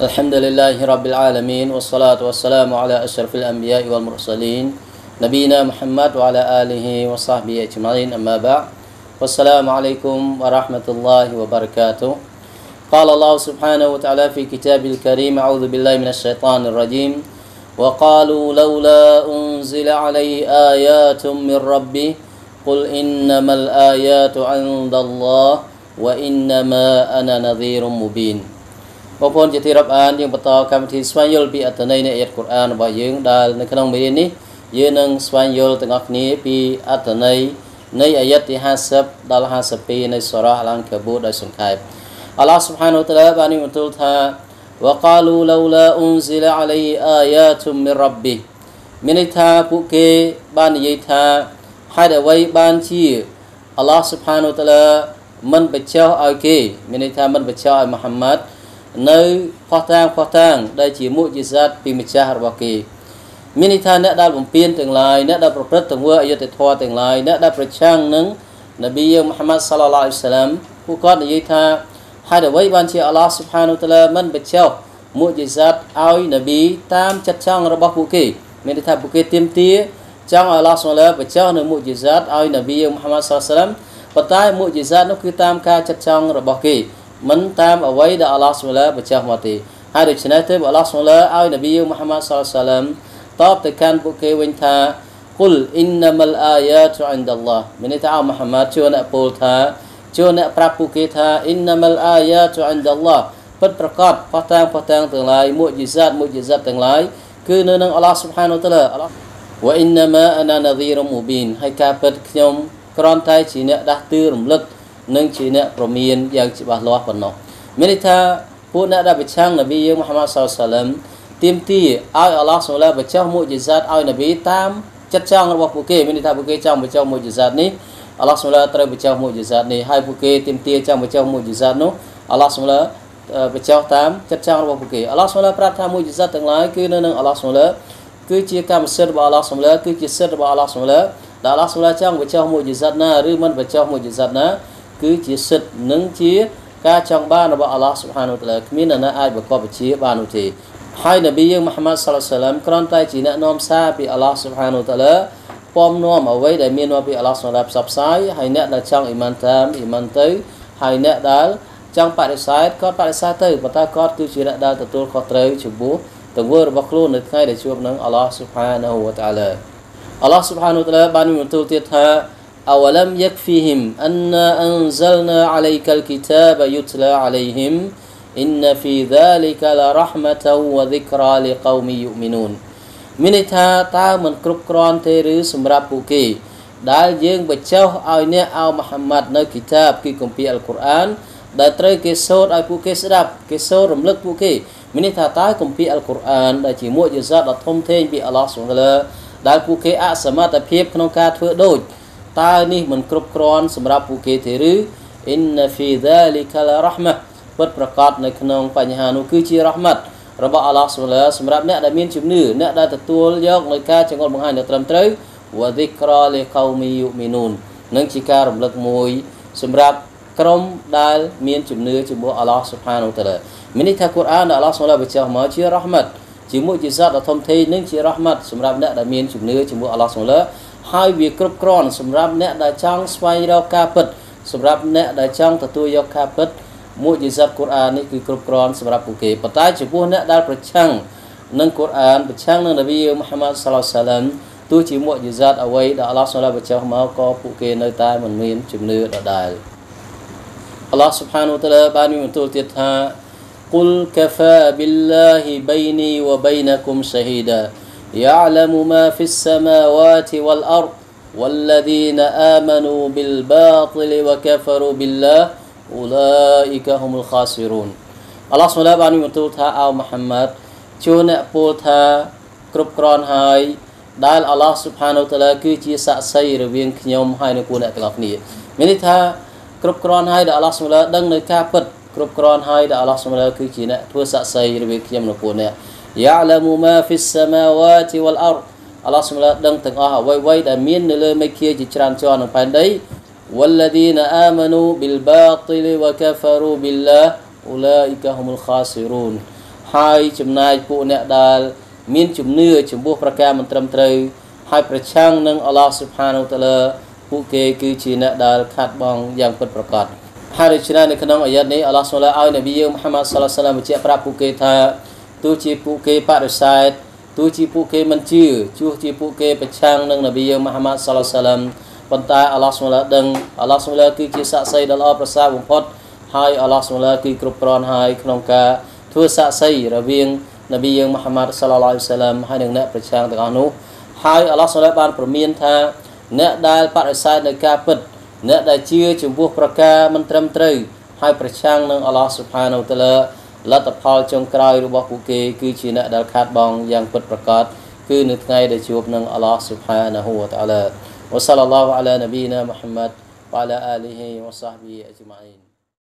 الحمد لله رب العالمين والصلاة والسلام على أشرف الأنبياء والمرسلين نبينا محمد وعلى آله وصحبه أجمعين أما بعد والسلام عليكم ورحمة الله وبركاته قال الله سبحانه وتعالى في كتابه الكريم أعوذ بالله من الشيطان الرجيم وقالوا لولا أنزل عليه آيات من ربه قل إنما الآيات عند الله وإنما أنا نذير مبينบางคนจะที่รับอ่านยังประต่อคำที่สวายยลปีอัตในอัยกุรอานบ่อยยังได้ในขนมเรียนนี้ยืนหนึ่งสวายยลตั้งอักนี้ปีอัตในอัยที่50ดาล50ปีในสุราอัลกบูดได้สุนทรอัลลอฮฺ سبحانه และ تعالى บานิมุตุลท่า وقالوا لولا أنزل عليه آيات من ربه มินิทาผู้เกบานยัยทาให้ได้ไว้บานที่อัลลอฮฺ سبحانه และ تعالى มันไปเจ้าเอาเกมินิทามันไปเจ้าอัลมุฮัมมัดในข้อทางได้จีมุจิซัดปีมิจฉาฮาร์บากีมินิทานเนได้บ่มเปลี่ยนต่างหลายเนได้ประพฤติต่างว่าอายะทอต่างหลายเนได้ประชังนึงนบีมุฮัมมัดศ็อลลัลลอฮุอะลัยฮิวะซัลลัมผู้ก่อนได้ยินท่าให้ได้ไว้บัญชีอัลลอฮฺ سبحانه และ تعالى มันไปเจ้ามุจิซัดเอานบีตามจัดช่างរបស់ពួកគេមានន័យថាពួកគេទាមទារចង់ឲ្យអល់ឡោះសុបហានតាអាឡាបញ្ចុះនៅមុជីសាតឲ្យនប៊ីមុហម៉ាត់ សល្លឡោះអាឡៃហ៊ីវ៉ាសល្លមប៉ុន្តែមុជីសាតនោះគឺតាមការចាត់ចង់របស់គេមិនតាមអ្វីដែលអល់ឡោះសុបហានតាអាឡាបញ្ចុះមកទេហើយដូច្នេះទៅអល់ឡោះសុបហានតាអាឡាឲ្យនប៊ីមុហម៉ាត់ សល្លឡោះអាឡៃហ៊ីវ៉ាសល្លមតបទៅកាន់ពួកគេវិញថាគុលអ៊ីនណាមលអាយ៉ាតុអ៊ីនដអល់ឡោះមានន័យថាអោមុហម៉ាត់ជួនអ្នកពោលថាជួនអ្នកប្រាប់ពួកគេថាអ៊ីនណាមលអាយ៉ាតុអ៊ីនដអល់ឡោះពិតប្រកបផុសតាងទាំងឡាយមុជីសាតទាំងឡាយគឺនៅនឹងអល់ឡោះ سبحانه และ تعالى វ៉ាអ៊ីនណាម៉ាអាណាណាឌីរមូប៊ីនហើយការពិតខ្ញុំគ្រាន់តែជាអ្នកដាស់តឿនរំលឹកនិងជាអ្នកប្រមានយ៉ាងច្បាស់លាស់ប៉ុណ្ណោះមានន័យថាពួកអ្នកដែលប្រឆាំងនប៊ីមុហម៉ាត់ សល្លឡោះអាឡៃហ៊ីវ៉ាសល្លមទាមទារឲ្យអល់ឡោះ សុបហានតាអាឡាបញ្ចុះមុជីសាតឲ្យនប៊ីតាមចិត្តចង់របស់ពួកគេមានន័យថាពួកគេចង់បញ្ចុះមុជីសាតនេះអល់ឡោះ សុបហានតាអាឡាត្រូវបញ្ចុះមុជីសាតនេះហើយពួកគេទាមទារចង់បញ្ចុះមុជីសាតនោះអល់ឡោះ សុបហានតាអាឡាបញ្ចុះតាមចិត្តចង់របស់ពួកគេអល់ឡោះ សុបហានតាអាឡាប្រាប់ថាមុជីសាតទាំងឡាយគឺនៅនឹងអល់ឡោះ សុបហានតាអាឡាគឺជាកម្មសិទ្ធិរបស់អល់ឡោះ សុបហានតាអាឡាគឺជាសិទ្ធិរបស់អល់ឡោះ សុបហានតាអាឡាដែលអល់ឡោះ សុបហានតាអាឡាចង់បញ្ចុះមុជីសាតណាឬមិនបញ្ចុះមុជីសាតណាគឺជាសិទ្ធិនិងជាការចង់បានរបស់អល់ឡោះ سبحانه และ تعالى គ្មាននរណាអាចប្រកបវិជ្ជាបាននោះទេហើយនប៊ីមុហម៉ាត់ សល្លឡោះអាឡៃហ៊ីវ៉ាសល្លមគ្រាន់តែជាអ្នកនាំសារពីអល់ឡោះ سبحانه และ تعالى ពំនាំអ្វីដែលមានមកពីអល់ឡោះ سبحانه ផ្សព្វផ្សាយហើយអ្នកដែលចង់អ៊ីម៉ានតាមអ៊ីម៉ានទៅហើយអ្នកដែលចង់បដិសេធក៏បដិសេធទៅប៉ុន្តែគាត់គឺជាអ្នកដែលទទួលខុសត្រូវចំពោះទង្វើរបស់ខ្លួននៅថ្ងៃដែលជួបនឹងអល់ឡោះ سبحانه และ تعالى អល់ឡោះ سبحانه และ تعالى បានបន្ទូលទៀតថា أولم يكفيهم أنا أنزلنا عليك الكتاب يتلى عليهم إن في ذلك لرحمة وذكرى لقوم يؤمنون មានន័យថាតើមិនគ្រប់គ្រាន់ទេឬសម្រាប់ពួកគេដែលយើងបញ្ចុះឲ្យអ្នកអោមុហម៉ាត់នៅគីតាបគឺគម្ពីរអល់កុរអានដែលត្រូវគេសូត្រឲ្យពួកគេស្ដាប់គេសូត្ររំលឹកពួកគេមានន័យថាតើគម្ពីរអល់កុរអានដែលជាមុជីសាតដ៏ធំធេងពីអល់ឡោះ ស៊ុបហានតាអាឡាដែលពួកគេអសមត្ថភាពក្នុងការធ្វើដូចតើនេះមិនគ្រប់គ្រាន់សម្រាប់ពួកគេទេឬ إن في ذلك لرحمة ពិតប្រាកដនៅក្នុងបញ្ហានោះគឺជារ៉ហ្មាត់របស់អល់ឡោះ ស៊ុបហានតាអាឡាសម្រាប់អ្នកដែលមានជំនឿអ្នកដែលទទួលយកនៅការចង្អុលបង្ហាញដ៏ត្រឹមត្រូវវ៉ាឌីក្រលីកោមីយុមីនូននឹងជាការរំលឹកមួយសម្រាប់ក្រុមដែលមានជំនឿជាមួយអល់ឡោះ ស៊ុបហានតាអាឡាមានន័យថាកូរ៉ានដែលអល់ឡោះ ស៊ុបហានតាអាឡាបញ្ចុះមកជារ៉ហ្មាត់ជាមុជីសាតដ៏ធំធេងនិងជារ៉ហ្មាត់សម្រាប់អ្នកដែលមានជំនឿជាមួយអល់ឡោះ ស៊ុបហានតាអាឡាហើយវាគ្រប់គ្រាន់សម្រាប់អ្នកដែលចង់ស្វែងរកការពិតសម្រាប់អ្នកដែលចង់ទទួលយកការពិតមុជីសាតកូរ៉ាននេះគឺគ្រប់គ្រាន់សម្រាប់ពួកគេប៉ុន្តែចំពោះអ្នកដែលប្រឆាំងនឹងកូរ៉ានប្រឆាំងនឹងនប៊ីមុហម៉ាត់ សល្លឡោះអាឡៃហ៊ីវ៉ាសល្លមទោះជាមុជីសាតអ្វីដែលអល់ឡោះ ស៊ុបហានតាអាឡាបញ្ចុះមកក៏ពួកគេនៅតែមិនមានជំនឿដដែលអល់ឡោះ سبحانه และ تعالى បានបន្ទូលទៀតថា قل كفى بالله بيني وبينكم شهيدا يعلم ما في السماوات والأرض والذين آمنوا بالباطل وكفروا بالله أولئك هم الخاسرون អល់ឡោះ سبحانه และ تعالى បានបន្ទូលថាអោមុហម៉ាត់ជួនអ្នកពោលថាគ្រប់គ្រាន់ហើយដែលអល់ឡោះ سبحانه และ تعالى គឺជាសាក្សីរវាងខ្ញុំហើយនឹងពួកអ្នកទាំងអស់គ្នាមានន័យថាគ្រប់គ្រាន់ហើយដែលអល់ឡោះ سبحانه และ تعالى ដឹងនៅការពិតគ្រប់គ្រាន់ហើយដែលអល់ឡោះ سبحانه และ تعالى គឺជាអ្នកធ្វើសាក្សីរវាងខ្ញុំនិងពួកអ្នក يعلم ما في السماوات والأرض អល់ឡោះ سبحانه และ تعالى ដឹងទាំងអស់អ្វីៗដែលមាននៅលើមេឃាជាច្រើនជាន់នៅផែនដី والذين آمنوا بالباطل وكفروا بالله أولئك هم الخاسرون hai chấm nai phụ nẹt đal miên chấm nưa chấm buộcประมันtrầm trời haiประชังนึงอัลลอฮฺ سبحانه และ تعالى ผู้เกคือจีนดาลขาดบองอย่างเป็นประกาศให้ในชนะในขนมอายะนี้อัลลอฮฺสุลต่านนบีมุฮัมมัดศ็อลลัลลอฮุอะลัยฮิวะซัลลัมเจ้าพระผู้เกธาตัวจีผู้เกปาริสัยตัวจีผู้เกมันชื่อจูจีผู้เกประชังนึงนบีมุฮัมมัดศ็อลลัลลอฮุอะลัยฮิวะซัลลัมปัญตาอัลลอฮฺสุลต่านดึงอัลลอฮฺสุลต่านคือจีสักไซดัลอัลประสาบุพดให้อัลลอฮฺสุลต่านคือกรุบกรอนให้ขนมกาทั่วสักไซระเวียงนบีมุฮัมมัดศ็อลลัลลอฮุอะลัยฮิวะซัลลัมให้หนึ่งเนื้อประชังต่างนู้ให้อัลลอฮฺสุลต่านบานประมีนท่าเนื้อได้ปาริสัยในกาปิดเนื้อได้เชื่อจุบุประกามันtrầm trờiให้ประชังนึงอัลลอฮฺ سبحانه และ تعالى ลัทธิพอลจงกลายរបស់ពួកគេគឺជាអ្នកដែលខាតបង់យ៉ាងពិតប្រាកដគឺនៅថ្ងៃដែលជួបនឹងอัลลอฮฺ سبحانه และ تعالى វ៉ាសល្លឡោះអាឡានប៊ីណាមុហമ്മദ്វ៉ាអាឡាអាលីហ៊ីវ៉ាសហ្ប៊ីអ៊ីអ៊ុជម៉ៃន